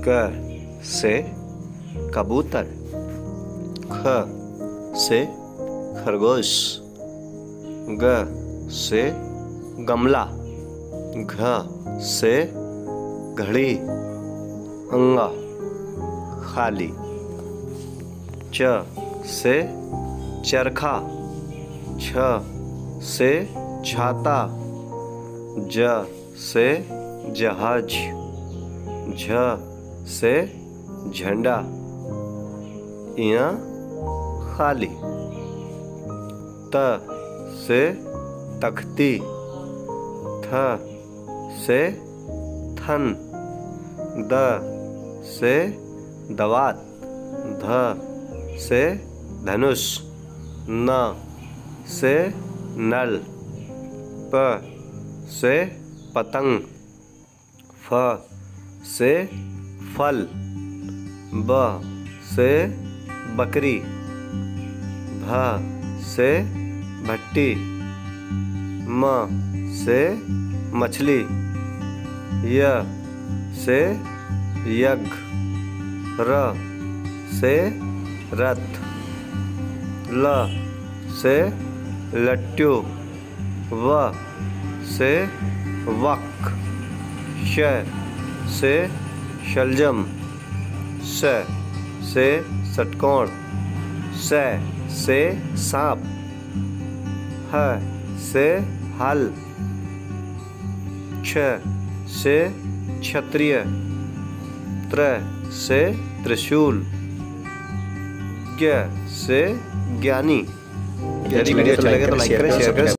क से कबूतर, ख से खरगोश, ग से गमला, घ से घड़ी, अंगा खाली, च से चरखा, छ से छाता, ज से जहाज, झ से झंडा, इया खाली, त से तख्ती, थ से थन, द से दवात, ध से धनुष, न से नल, प से पतंग, फ से फल, ब से बकरी, भ से भट्टी, म से मछली, य से यज्ञ, र से रथ, ल से लट्टू, व से वक, श से शलजम, स से षटकोण, स से सांप, ह से हल, छ से क्षत्रिय, त्र से त्रिशूल, ज्ञ से ज्ञानी। यदि वीडियो अच्छा लगे तो लाइक करें, शेयर करें।